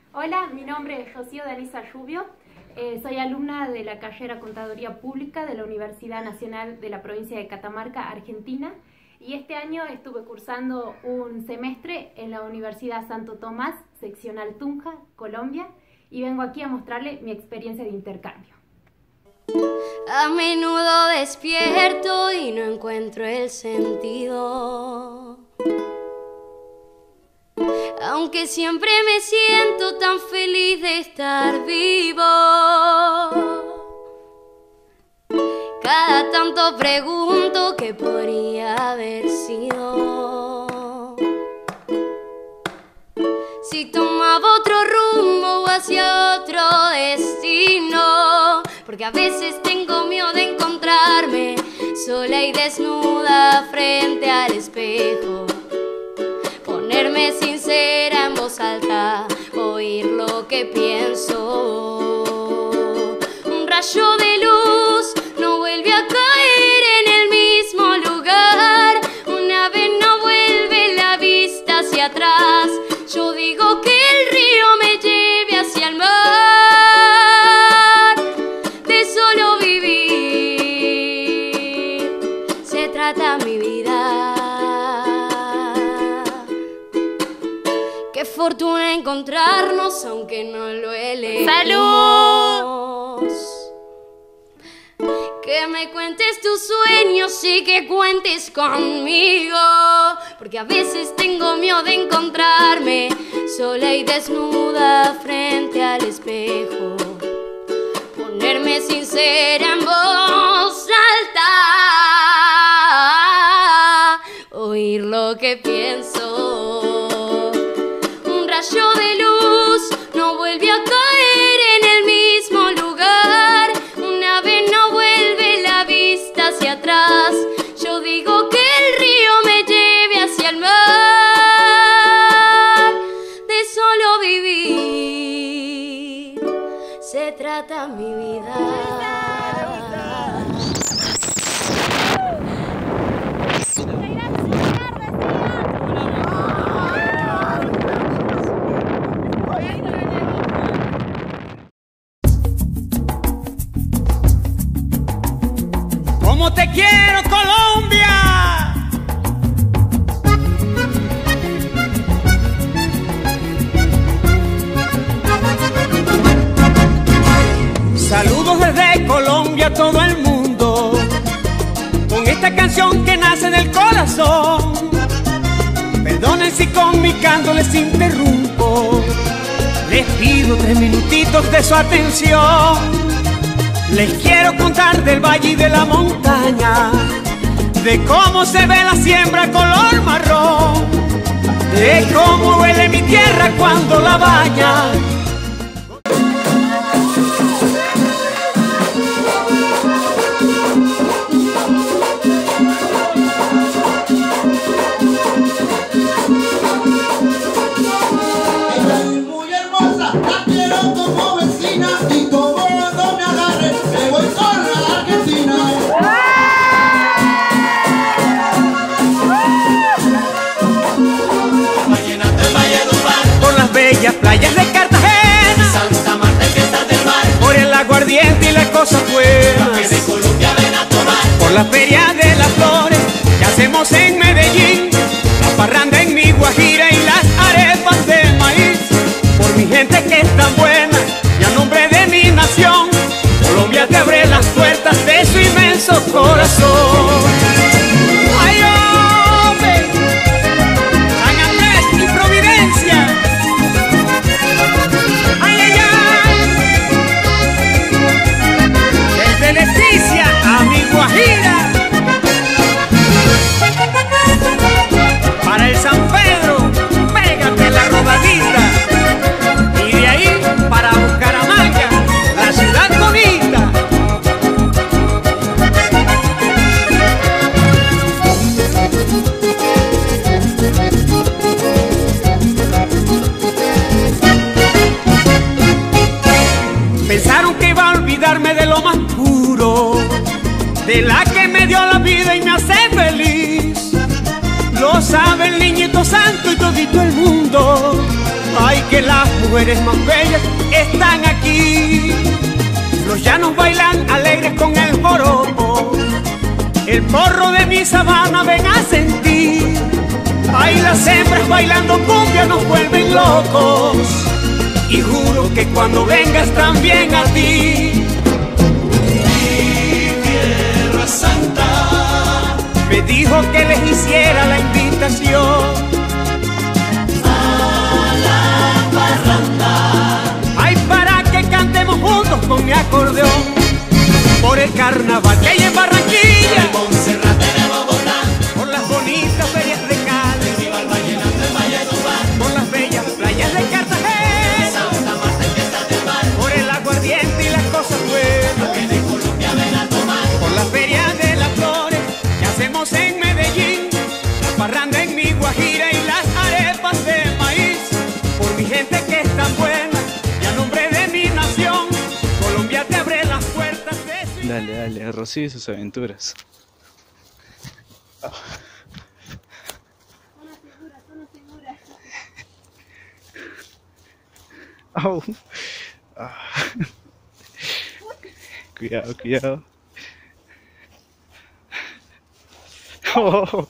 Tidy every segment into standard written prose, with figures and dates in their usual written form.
Hola, mi nombre es Rocío Danisa Rubio, soy alumna de la carrera Contaduría Pública de la Universidad Nacional de la Provincia de Catamarca, Argentina, y este año estuve cursando un semestre en la Universidad Santo Tomás, seccional Tunja, Colombia, y vengo aquí a mostrarle mi experiencia de intercambio. A menudo despierto y no encuentro el sentido, aunque siempre me siento tan feliz de estar vivo. Cada tanto pregunto qué podría haber sido, si tomaba otro rumbo o hacia otro destino, porque a veces tengo miedo de encontrarme sola y desnuda frente al espejo, ponerme sincera en voz alta, oír lo que pienso. Un rayo de luz no vuelve a caer en el mismo lugar, una vez no vuelve la vista hacia atrás. Yo digo que el río me lleve hacia el mar, de solo vivir se trata mi vida. Qué fortuna encontrarnos, aunque no lo elegimos. ¡Salud! Que me cuentes tus sueños y que cuentes conmigo, porque a veces tengo miedo de encontrarme sola y desnuda frente al espejo, ponerme sincera en voz alta, oír lo que pienso. Un rayo de luz no vuelve a caer en el mismo lugar, una vez no vuelve la vista hacia atrás. Yo digo que el río me lleve hacia el mar, de solo vivir se trata mi vida. ¡Cómo te quiero, Colombia! Saludos desde Colombia a todo el mundo, con esta canción que nace del corazón. Perdonen si con mi canto les interrumpo, les pido 3 minutitos de su atención. Les quiero contar del valle y de la montaña, de cómo se ve la siembra color marrón, de cómo huele mi tierra cuando la baña. Muy hermosa, la quiero como vecina y como cuando me agarre me voy con la Argentina. Vallenato en Valledupar, Por las bellas playas de Cartagena, Santa Marta en fiestas del mar, por el aguardiente y las cosas que buenas, de Colombia ven a tomar. por la feria de las flores que hacemos en Medellín, la parranda en mi Guajira y las arepas de maíz. Por mi gente que es tan buena y a nombre de mi nación, Colombia te abre las puertas de su inmenso corazón. ¡Ay, hombre! San Andrés y Providencia. ¡Ay, ay, ay! Desde Leticia a mi Guajira, para el San Pedro, pégate la rodadita, y de ahí para Bucaramanga, la ciudad bonita. Pensaron que iba a olvidarme de lo más puro, de la que me dio la vida y me hace feliz. Lo sabe el niñito santo y todito el mundo. Ay, que las mujeres más bellas están aquí. Los llanos bailan alegres con el joropo. El porro de mi sabana ven a sentir. Ay, las hembras bailando cumbia nos vuelven locos. Y juro que cuando vengas también a ti. Mi tierra santa Me dijo que les hiciera la invitación. Ay, para que cantemos juntos con mi acordeón. Por el carnaval que hay en Barranquilla, en Montserrat, en Bogotá, por las bonitas ferias de Cali, viva el vallenato en Valledupar, por las bellas playas de Cartagena, Santa Marta en fiestas del mar, por el aguardiente y las cosas buenas, que de Colombia ven a tomar, por las ferias de las flores que hacemos en Medellín, la parranda en mi Guajira y las arepas de maíz. Por mi gente que es tan buena y a nombre de mi nación, Colombia te abre las puertas de su... Dale, dale, Rocío y sus aventuras. Au. Ah. Cuidado, cuidado. Oh.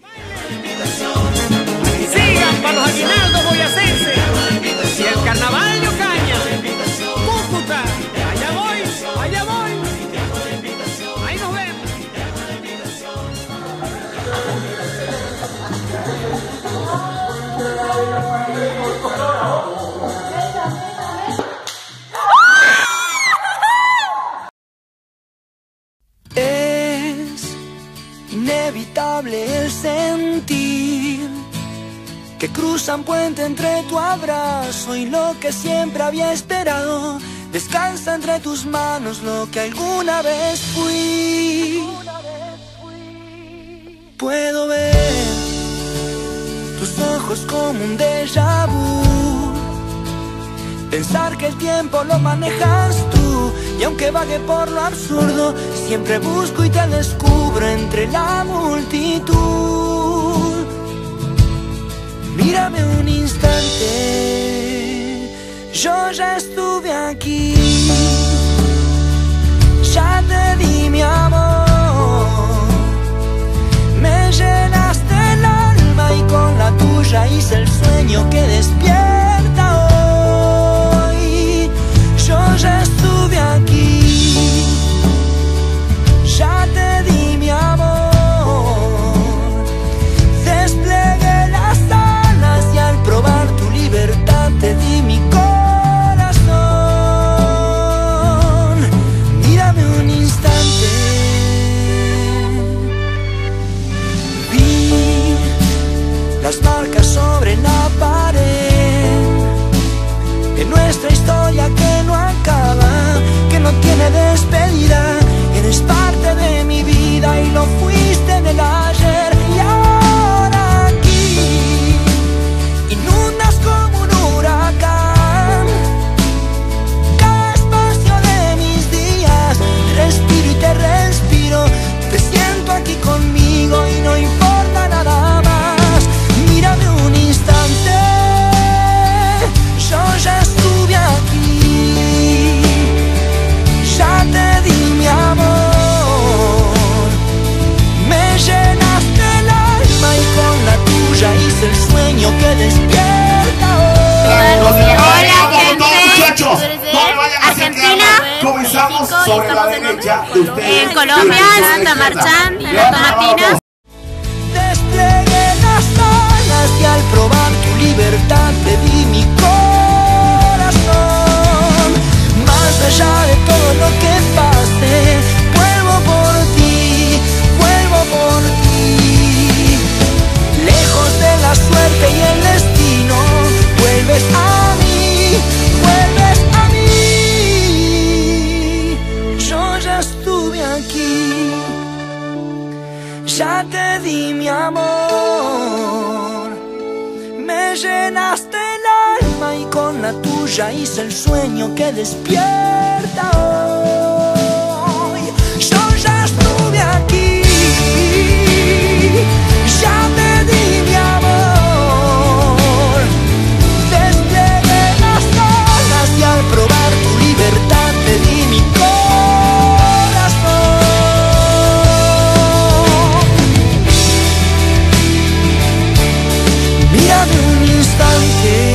Sigan para los aguinaldos boyacenses y el carnaval de Ocaña, Cúcuta, allá voy, allá voy. Ahí nos vemos. Es inevitable el sentir que cruzan puente entre tu abrazo y lo que siempre había esperado. Descansa entre tus manos lo que alguna vez fui. Puedo ver tus ojos como un déjà vu. Pensar que el tiempo lo manejas tú. Y aunque vague por lo absurdo, siempre busco y te descubro entre la multitud. Mírame un instante, yo ya estuve aquí. Ya te di mi amor, me llenaste el alma y con la tuya hice el sueño que despierta hoy. Yo ya estuve aquí, ya te di mi amor, desplegué las alas y al probar tu libertad te di mi corazón. Mírame un instante, vi las marcas sobre la pared de nuestra historia que no acaba, que no tiene despedida. Eres parte de mi vida y lo fuiste en el ayer. Y ahora aquí inundas como un huracán cada espacio de mis días. Respiro y te respiro, te siento aquí conmigo y no importa nada más. Mírame un instante, yo ya estuve aquí, ya te di mi amor, me llenaste el alma y con la tuya hice el sueño que despierta hoy. Hola gente, Argentina, Comenzamos sobre la derecha de ustedes. en Colombia, en Santa Marchán, en la Tomatina. Desplegué las alas y al probar tu libertad te di mi corazón. Más allá de todo lo que pase, vuelvo por ti, vuelvo por ti. Lejos de la suerte y el destino, vuelves a mí, vuelves a mí. Yo ya estuve aquí, ya te di mi amor, me llenaste el alma y con la tuya hice el sueño que despierta hoy. Yo ya estuve aquí, ya te di mi amor, desde instante.